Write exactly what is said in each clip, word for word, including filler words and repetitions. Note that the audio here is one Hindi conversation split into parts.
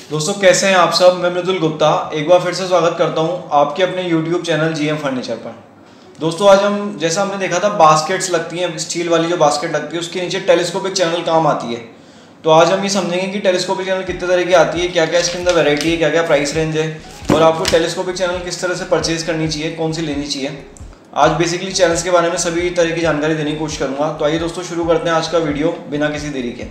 दोस्तों कैसे हैं आप सब। मैं मृदुल गुप्ता एक बार फिर से स्वागत करता हूं आपके अपने यूट्यूब चैनल जीएम फर्नीचर पर। दोस्तों आज हम जैसा हमने देखा था बास्केट्स लगती हैं, स्टील वाली जो बास्केट लगती है उसके नीचे टेलीस्कोपिक चैनल काम आती है। तो आज हम ये समझेंगे कि टेलीस्कोपिक चैनल कितने तरह की आती है, क्या क्या इसके अंदर वैरायटी है, क्या क्या प्राइस रेंज है और आपको टेलीस्कोपिक चैनल किस तरह से परचेज करनी चाहिए, कौन सी लेनी चाहिए। आज बेसिकली चैनल्स के बारे में सभी तरह की जानकारी देने की कोशिश करूँगा। तो आइए दोस्तों शुरू करते हैं आज का वीडियो बिना किसी देरी के।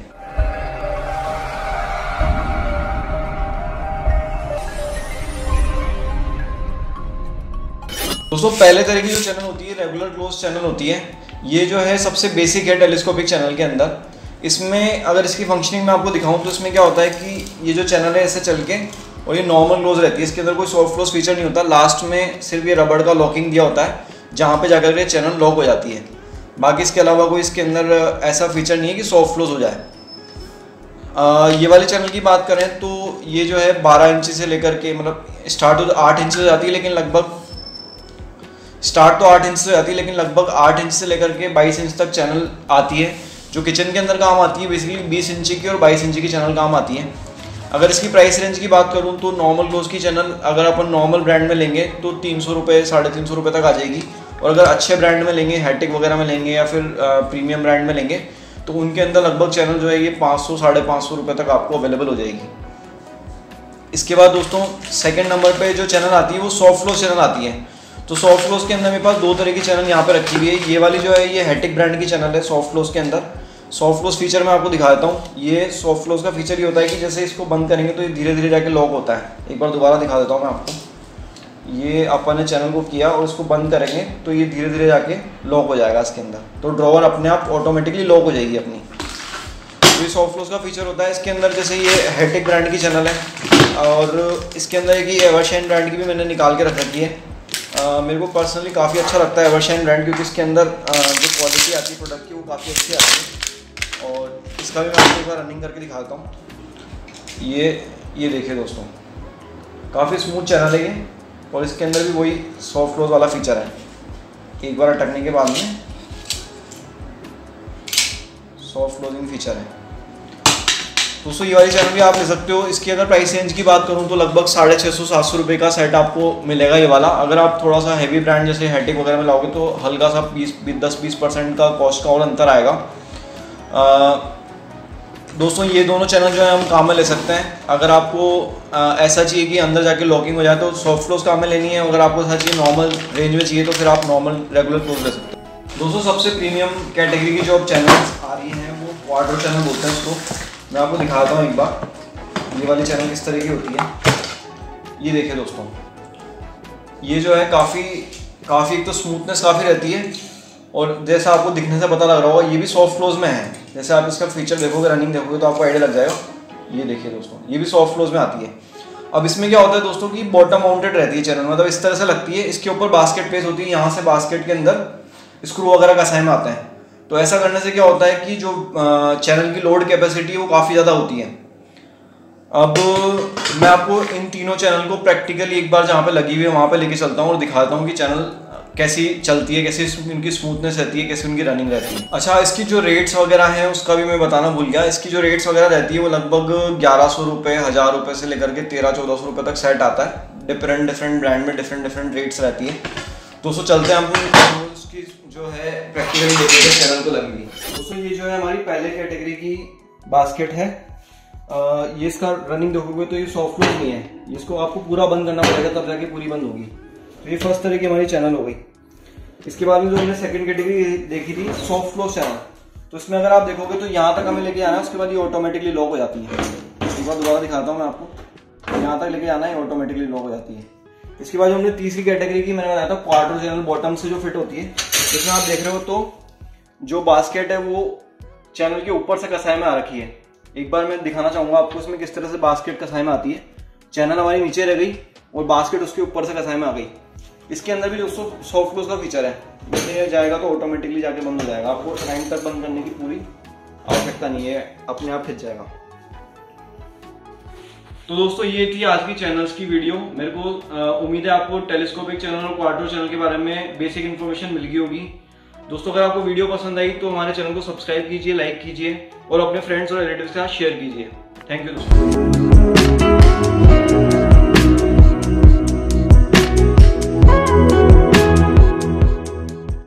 दोस्तों पहले तरह की जो चैनल होती है रेगुलर क्लोज चैनल होती है। ये जो है सबसे बेसिक है टेलीस्कोपिक चैनल के अंदर। इसमें अगर इसकी फंक्शनिंग मैं आपको दिखाऊं तो इसमें क्या होता है कि ये जो चैनल है ऐसे चल के और ये नॉर्मल क्लोज रहती है। इसके अंदर कोई सॉफ्ट क्लोज फीचर नहीं होता। लास्ट में सिर्फ ये रबड़ का लॉकिंग दिया होता है जहाँ पे जाकर के चैनल लॉक हो जाती है। बाकी इसके अलावा कोई इसके अंदर ऐसा फीचर नहीं है कि सॉफ्ट क्लोज हो जाए। आ, ये वाले चैनल की बात करें तो ये जो है बारह इंच से लेकर के मतलब स्टार्ट तो आठ इंच से जाती है, लेकिन लगभग स्टार्ट तो आठ इंच से जाती है लेकिन लगभग आठ इंच से लेकर के बाईस इंच तक चैनल आती है जो किचन के अंदर काम आती है। बेसिकली बीस इंची की और बाईस इंची की चैनल काम आती है। अगर इसकी प्राइस रेंज की बात करूं तो नॉर्मल क्लोज की चैनल अगर अपन नॉर्मल ब्रांड में लेंगे तो तीन सौ रुपये साढ़े तीन सौ रुपये तक आ जाएगी। और अगर अच्छे ब्रांड में लेंगे, हैटिक वगैरह में लेंगे या फिर प्रीमियम ब्रांड में लेंगे तो उनके अंदर लगभग चैनल जो है ये पाँच सौ साढ़े पाँच सौ रुपये तक आपको अवेलेबल हो जाएगी। इसके बाद दोस्तों सेकेंड नंबर पर जो चैनल आती है वो सॉफ्ट क्लोज चैनल आती है। तो सॉफ्ट क्लोज के अंदर मेरे पास दो तरह की चैनल यहाँ पे रखी हुई है। ये वाली जो है ये हैटिक ब्रांड की चैनल है सॉफ्ट क्लोज के अंदर। सॉफ्ट क्लोज फीचर मैं आपको दिखा देता हूँ। ये सॉफ्ट क्लोज का फीचर ये होता है कि जैसे इसको बंद करेंगे तो ये धीरे धीरे जाके लॉक होता है। एक बार दोबारा दिखा देता हूँ मैं आपको। ये अपन ने चैनल को किया और इसको बंद करेंगे तो ये धीरे धीरे जाके लॉक हो जाएगा इसके अंदर। तो ड्रॉवर अपने आप ऑटोमेटिकली लॉक हो जाएगी अपनी। तो ये सॉफ्ट क्लोज का फीचर होता है इसके अंदर। जैसे ये हैटिक ब्रांड की चैनल है और इसके अंदर एक एवरशाइन ब्रांड की भी मैंने निकाल के रख रखी है। Uh, मेरे को पर्सनली काफ़ी अच्छा लगता है एवरशाइन ब्रांड, क्योंकि इसके अंदर uh, जो क्वालिटी आती है प्रोडक्ट की वो काफ़ी अच्छी आती है। और इसका भी मैं आपको एक बार रनिंग करके दिखाता हूँ। ये ये देखिए दोस्तों, काफ़ी स्मूथ चैनल है ये और इसके अंदर भी वही सॉफ्ट क्लोज वाला फीचर है। एक बार अटकने के बाद में सॉफ्ट क्लोजिंग फीचर है। दोस्तों ये वाली चैनल भी आप ले सकते हो। इसकी अगर प्राइस रेंज की बात करूं तो लगभग साढ़े छः सौ सात सौ रुपये का सेट आपको मिलेगा ये वाला। अगर आप थोड़ा सा हैवी ब्रांड जैसे हैटिक वगैरह में लाओगे तो हल्का सा बीस दस बीस परसेंट का कॉस्ट का और अंतर आएगा। आ, दोस्तों ये दोनों चैनल जो है हम काम में ले सकते हैं। अगर आपको आ, ऐसा चाहिए कि अंदर जाके लॉकिंग हो जाए तो सॉफ्ट क्लोज काम में लेनी है। अगर आपको ऐसा चाहिए नॉर्मल रेंज में चाहिए तो फिर आप नॉर्मल रेगुलर क्लोज ले सकते हैं। दोस्तों सबसे प्रीमियम कैटेगरी की जो अब चैनल्स आ रही हैं वो क्वाड्रो चैनल बोलते हैं इसको। मैं आपको दिखाता हूँ एक बार ये वाली चैनल किस तरह की होती है। ये देखिए दोस्तों, ये जो है काफ़ी काफ़ी एक तो स्मूथनेस काफ़ी रहती है और जैसा आपको दिखने से पता लग रहा होगा ये भी सॉफ्ट क्लोज में है। जैसे आप इसका फीचर देखोगे, रनिंग देखोगे तो आपको आइडिया लग जाएगा। ये देखिए दोस्तों, ये भी सॉफ्ट क्लोज में आती है। अब इसमें क्या होता है दोस्तों कि बॉटम माउंटेड रहती है चैनल, मतलब इस तरह से लगती है। इसके ऊपर बास्केट प्लेस होती है, यहाँ से बास्केट के अंदर स्क्रू वगैरह कसाई में आते हैं। तो ऐसा करने से क्या होता है कि जो चैनल की लोड कैपेसिटी है वो काफ़ी ज़्यादा होती है। अब मैं आपको इन तीनों चैनल को प्रैक्टिकली एक बार जहाँ पे लगी हुई है वहाँ पे लेके चलता हूँ और दिखाता हूँ कि चैनल कैसी चलती है, कैसी इनकी स्मूथनेस रहती है, कैसी उनकी रनिंग रहती है। अच्छा, इसकी जो रेट्स वगैरह हैं उसका भी मैं बताना भूल गया। इसकी जो रेट्स वगैरह रहती है वो लगभग ग्यारह सौ रुपये हज़ार रुपये से लेकर के तेरह चौदह सौ रुपये तक सेट आता है। डिफरेंट डिफरेंट ब्रांड में डिफरेंट डिफरेंट रेट्स रहती है। दोस्तों चलते हैं हम उसकी जो है प्रैक्टिकली देखते हैं चैनल को लगी हुई। दोस्तों ये जो है हमारी पहले कैटेगरी की बास्केट है। आ, ये इसका रनिंग देखोगे तो ये सॉफ्ट क्लोज नहीं है, इसको आपको पूरा बंद करना पड़ेगा तब जाके पूरी बंद होगी। तो ये फर्स्ट तरह की हमारी चैनल हो गई। इसके बाद में जो हमने सेकंड कैटेगरी देखी थी सॉफ्ट क्लोज चैनल, तो इसमें अगर आप देखोगे तो यहाँ तक हमें लेके आना है, उसके बाद ये ऑटोमेटिकली लॉक हो जाती है। एक बार दोबारा दिखाता हूँ मैं आपको। यहाँ तक लेके आना है, ऑटोमेटिकली लॉक हो जाती है। इसके बाद हमने तीसरी कैटेगरी की मैंने बताया था क्वाड्रो चैनल, बॉटम से जो फिट होती है। इसमें आप देख रहे हो तो जो बास्केट है वो चैनल के ऊपर से कसाई में आ रखी है। एक बार मैं दिखाना चाहूंगा आपको इसमें किस तरह से बास्केट कसाई में आती है। चैनल हमारी नीचे रह गई और बास्केट उसके ऊपर से कसाई में आ गई। इसके अंदर भी दोस्तों सॉफ्ट क्लोज का फीचर है। जैसे जाएगा तो ऑटोमेटिकली जाके बंद हो जाएगा। आपको टाइम तक बंद करने की पूरी आवश्यकता नहीं है, अपने आप खिंच जाएगा। तो दोस्तों ये थी आज की चैनल्स की वीडियो। मेरे को उम्मीद है आपको टेलीस्कोपिक चैनल और क्वाड्रो चैनल के बारे में बेसिक इन्फॉर्मेशन मिल गई होगी। दोस्तों अगर आपको वीडियो पसंद आई तो हमारे चैनल को सब्सक्राइब कीजिए, लाइक कीजिए और अपने फ्रेंड्स और रिलेटिव्स के साथ शेयर कीजिए। थैंक यू दोस्तों।